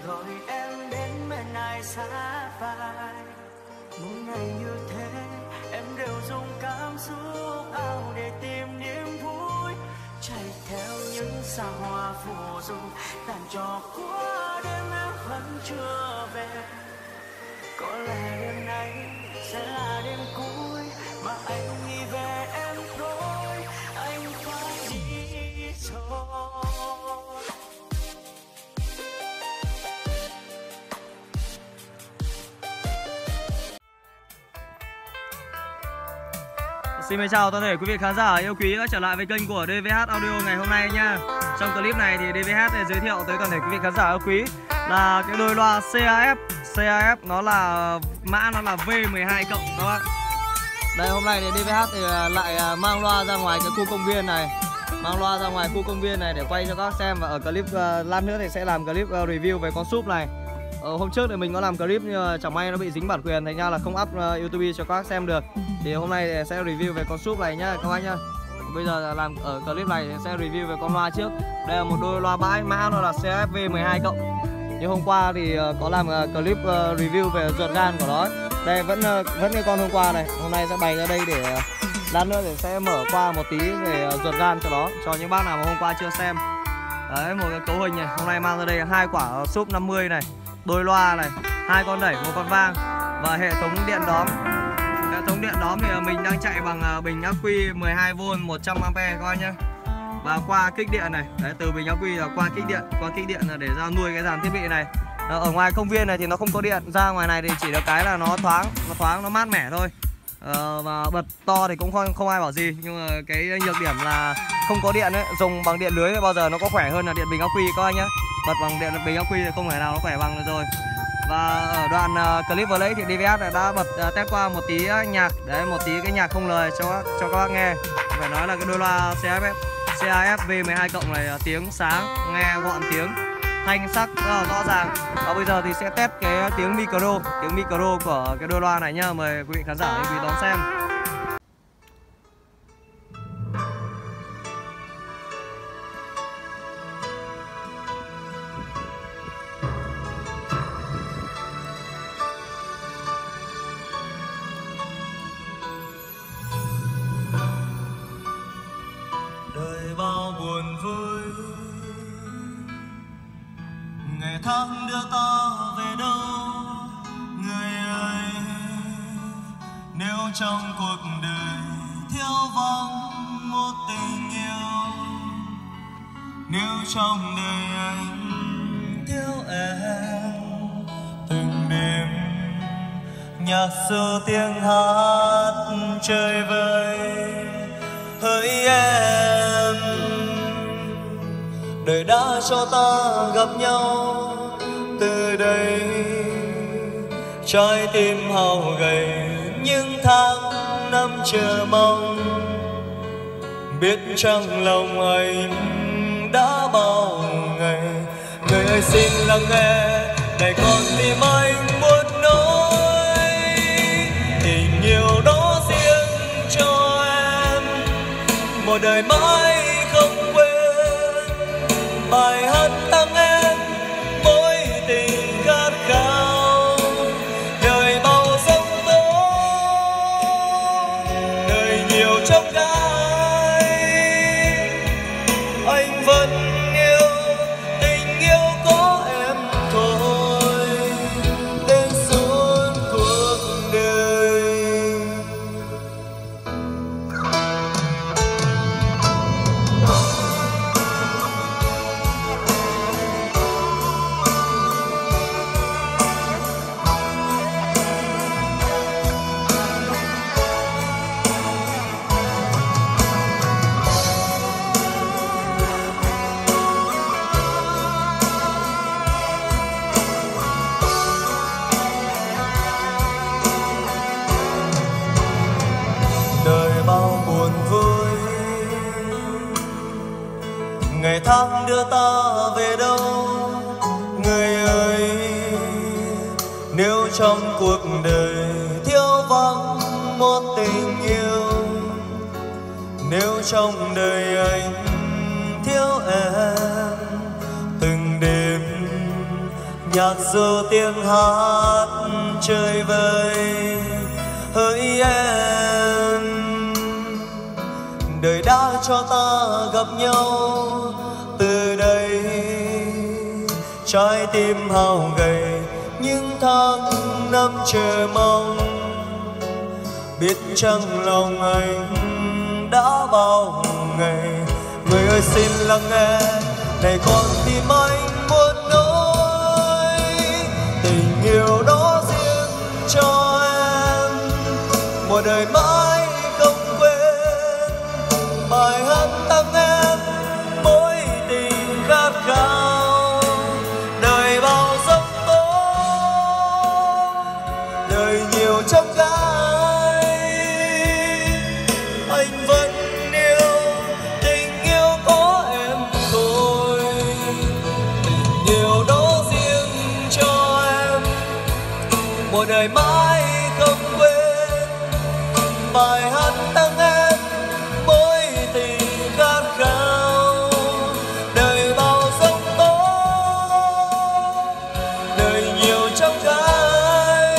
gọi em đến bên ai xa phai. Mỗi ngày như thế em đều dùng cảm xúc ao để tìm niềm vui, chạy theo những xa hoa phù du, tàn trò của đêm em vẫn chưa về. Có lẽ đêm nay sẽ là đêm cuối mà anh nghĩ về em thôi, anh phải đi rồi. Xin chào toàn thể quý vị khán giả yêu quý đã trở lại với kênh của DVH Audio ngày hôm nay nha. Trong clip này thì DVH sẽ giới thiệu tới toàn thể quý vị khán giả yêu quý là cái đôi loa CAF. CAF nó là mã nó là V12 cộng các bạn. Đây hôm nay thì DVH thì lại mang loa ra ngoài cái khu công viên này. Mang loa ra ngoài khu công viên này để quay cho các bác xem, và ở clip lát nữa thì sẽ làm clip review về con súp này. Hôm trước thì mình có làm clip nhưng chẳng may nó bị dính bản quyền, thành ra là không up YouTube cho các bác xem được. Thì hôm nay sẽ review về con súp này nhá các bác nhá. Bây giờ làm ở clip này sẽ review về con loa trước. Đây là một đôi loa bãi, mã nó là CAF V12 cộng. Như hôm qua thì có làm clip review về ruột gan của nó. Đây vẫn cái con hôm qua này. Hôm nay sẽ bày ra đây để lát nữa thì sẽ mở qua một tí về ruột gan cho nó, cho những bác nào mà hôm qua chưa xem. Đấy, một cái cấu hình này. Hôm nay mang ra đây 2 quả súp 50 này, đôi loa này, 2 con đẩy, 1 con vang và hệ thống điện đóm. Hệ thống điện đóm thì mình đang chạy bằng bình ắc quy 12V 100A các bác nhá. Và qua kích điện này, đấy, từ bình ắc quy là qua kích điện là để ra nuôi cái dàn thiết bị này. Ở ngoài công viên này thì nó không có điện, ra ngoài này thì chỉ được cái là nó thoáng, nó mát mẻ thôi. Và bật to thì cũng không ai bảo gì, nhưng mà cái nhược điểm là không có điện ấy, dùng bằng điện lưới thì bao giờ nó có khỏe hơn là điện bình ắc quy các anh nhá. Bật bằng điện bình ắc quy thì không thể nào nó khỏe bằng được rồi. Và ở đoạn clip vừa lấy thì DVH đã bật test qua một tí nhạc, đấy, một tí cái nhạc không lời cho các bác nghe. Phải nói là cái đôi loa CAF V12 cộng này tiếng sáng, nghe gọn tiếng, thanh sắc rất là rõ ràng. Và bây giờ thì sẽ test cái tiếng micro của cái đôi loa này nhá. Mời quý vị khán giả quý vị đón xem. Đời bao buồn vui, ngày tháng đưa ta về đâu người ơi. Nếu trong cuộc đời thiếu vắng một tình yêu, nếu trong đời anh thiếu em, từng đêm nhạc ru tiếng hát chơi vơi hỡi em. Đời đã cho ta gặp nhau, từ đây trái tim hao gầy những tháng năm chờ mong. Biết chăng lòng anh đã bao ngày, người ơi xin lắng nghe để con tim anh muốn nói tình yêu đó riêng cho em, một đời mãi không quên. Bài hát tặng em mỗi tình khát khao, đời bao giông tố, đời nhiều trong gai. Anh vẫn yêu, tình yêu có em thôi, đến suốt cuộc đời. Ngày tháng đưa ta về đâu người ơi. Nếu trong cuộc đời thiếu vắng một tình yêu, nếu trong đời anh thiếu em, từng đêm nhạc ru tiếng hát chơi vơi hỡi em. Đời đã cho ta gặp nhau, từ đây trái tim hao gầy những tháng năm chờ mong. Biết chăng lòng anh đã bao ngày. Người ơi xin lắng nghe, này con tim anh muốn nói tình yêu đó riêng cho em, một đời mãi không quên. Bài hát tặng em mối tình khát khao, đời bao giông tố, đời nhiều trong gai. Anh vẫn yêu tình yêu có em thôi, tình yêu đó riêng cho em, một đời mãi không quên. Bài hát tặng em mối tình khát khao, đời bao giông tố, đời nhiều trong gai.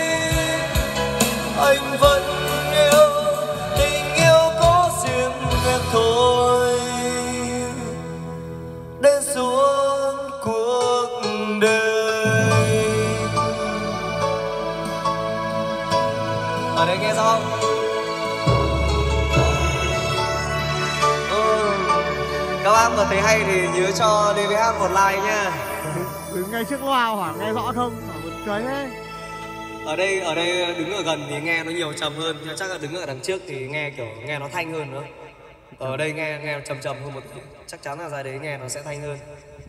Anh vẫn yêu tình yêu có riêng em thôi, đến suốt cuộc đời. Ở đây nghe rõ không? Các bác mà thấy hay thì nhớ cho DVH một like nha. Đứng ngay trước loa hỏi nghe rõ không? Một cái thế. Ở đây đứng ở gần thì nghe nó nhiều trầm hơn, nhưng chắc là đứng ở đằng trước thì nghe kiểu nghe nó thanh hơn nữa. Ở đây nghe nó trầm hơn một tí. Chắc chắn là ra đấy nghe nó sẽ thanh hơn.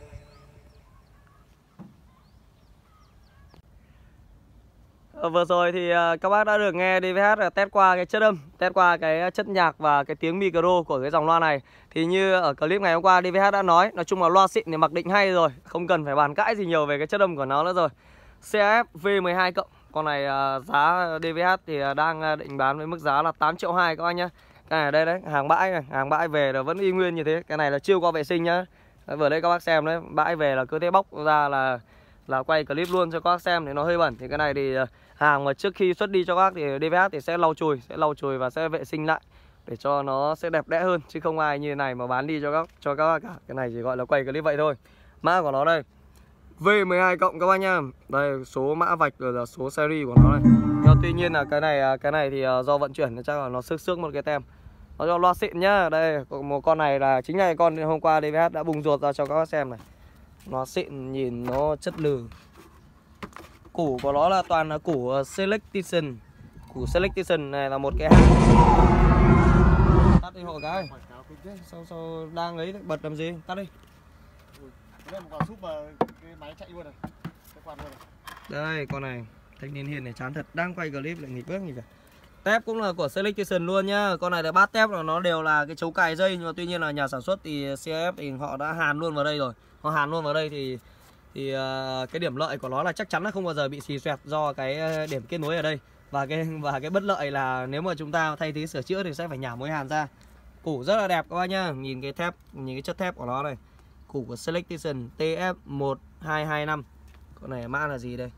Vừa rồi thì các bác đã được nghe DVH test qua cái chất âm, test qua cái chất nhạc và cái tiếng micro của cái dòng loa này. Thì như ở clip ngày hôm qua DVH đã nói chung là loa xịn thì mặc định hay rồi, không cần phải bàn cãi gì nhiều về cái chất âm của nó nữa rồi. CAF V12 cộng, con này giá DVH thì đang định bán với mức giá là 8,2 triệu các anh nhá. Cái này đây đấy, hàng bãi này, hàng bãi về là vẫn y nguyên như thế. Cái này là chưa qua vệ sinh nhá. Vừa đây các bác xem đấy, bãi về là cứ thế bóc ra là quay clip luôn cho các bác xem thì nó hơi bẩn. Thì cái này thì hàng mà trước khi xuất đi cho các bác thì DVH thì sẽ lau chùi và sẽ vệ sinh lại để cho nó sẽ đẹp đẽ hơn, chứ không ai như thế này mà bán đi cho các bác cả. Cái này chỉ gọi là quay clip vậy thôi. Mã của nó đây V12 cộng các bác nha. Đây số mã vạch rồi là số series của nó này. Nhưng tuy nhiên là cái này thì do vận chuyển chắc là nó xước một cái tem. Nó cho loa xịn nhá. Đây một con này là chính là con hôm qua DVH đã bùng ruột ra cho các bác xem này. Nó xịn, nhìn nó chất lừ. Củ của nó là toàn là củ Selection. Củ Selection này là một cái hãng. Tắt đi hộ cái. Sao đang ấy bật làm gì? Tắt đi. Đây con này thanh niên hiền này chán thật, đang quay clip lại nghịch bước gì cả. Tép cũng là của Selection luôn nhá. Con này là bát tép là nó đều là cái chấu cài dây, nhưng mà tuy nhiên là nhà sản xuất thì CAF thì họ đã hàn luôn vào đây rồi. Họ hàn luôn vào đây thì cái điểm lợi của nó là chắc chắn là không bao giờ bị xì xoẹt do cái điểm kết nối ở đây. Và cái bất lợi là nếu mà chúng ta thay thế sửa chữa thì sẽ phải nhả mối hàn ra. Củ rất là đẹp các bác nhá. Nhìn cái thép, nhìn cái chất thép của nó này. Củ của Selection TF1225. Con này mã là gì đây?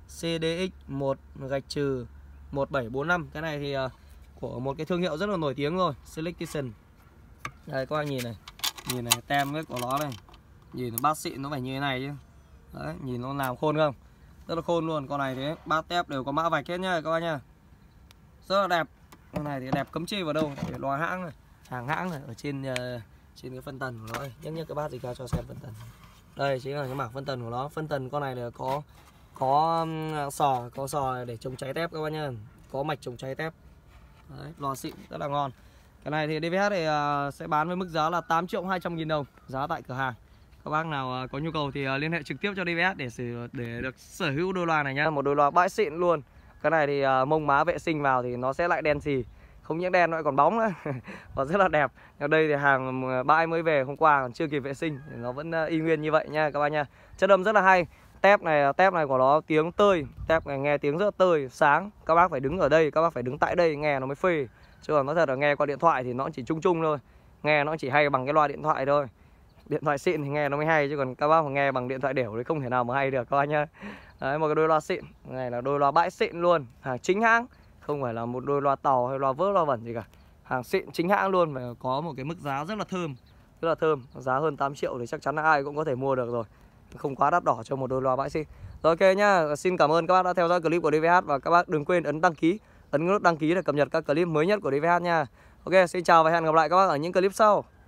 CDX1-1745. Cái này thì của một cái thương hiệu rất là nổi tiếng rồi, Selection. Đây các bác nhìn này. Nhìn này, tem của nó này. Nhìn bát xịn nó phải như thế này chứ. Đấy, nhìn nó làm khôn không? Rất là khôn luôn. Con này thế, bát tép đều có mã vạch hết nhá các bác nhá. Rất là đẹp. Con này thì đẹp cấm chê vào đâu. Để loa hãng này, hàng hãng này ở trên cái phân tần của nó này. Nhắc cái bát gì ra cho xem phân tần. Đây chính là cái mảng phân tần của nó. Phân tần con này là có sò để chống cháy tép các bác nhá. Có mạch chống cháy tép. Đấy, loa xịn rất là ngon. Cái này thì DVH thì sẽ bán với mức giá là 8.200.000 đồng, giá tại cửa hàng. Các bác nào có nhu cầu thì liên hệ trực tiếp cho DVH để được sở hữu đôi loa này nhá. Một đôi loa bãi xịn luôn. Cái này thì mông má vệ sinh vào thì nó sẽ lại đen xì. Không những đen nó lại còn bóng nữa. Và rất là đẹp. Ở đây thì hàng bãi mới về hôm qua còn chưa kịp vệ sinh thì nó vẫn y nguyên như vậy nha các bác nha. Chất âm rất là hay. Tép này của nó tiếng tơi. Tép này nghe tiếng rất là tơi, sáng. Các bác phải đứng ở đây, các bác phải đứng tại đây nghe nó mới phê. Chứ còn nó thật là nghe qua điện thoại thì nó chỉ chung chung thôi. Nghe nó chỉ hay bằng cái loa điện thoại thôi. Điện thoại xịn thì nghe nó mới hay, chứ còn các bác mà nghe bằng điện thoại đểu thì không thể nào mà hay được các bác nhá. Đấy, một cái đôi loa xịn. Này là đôi loa bãi xịn luôn, hàng chính hãng, không phải là một đôi loa tàu hay loa vớt loa vẩn gì cả. Hàng xịn chính hãng luôn, và có một cái mức giá rất là thơm. Rất là thơm, giá hơn 8 triệu thì chắc chắn là ai cũng có thể mua được rồi. Không quá đắt đỏ cho một đôi loa bãi xịn. Rồi ok nhá, xin cảm ơn các bác đã theo dõi clip của DVH. Và các bác đừng quên ấn đăng ký, ấn nút đăng ký để cập nhật các clip mới nhất của DVH nha. Ok, xin chào và hẹn gặp lại các bác ở những clip sau.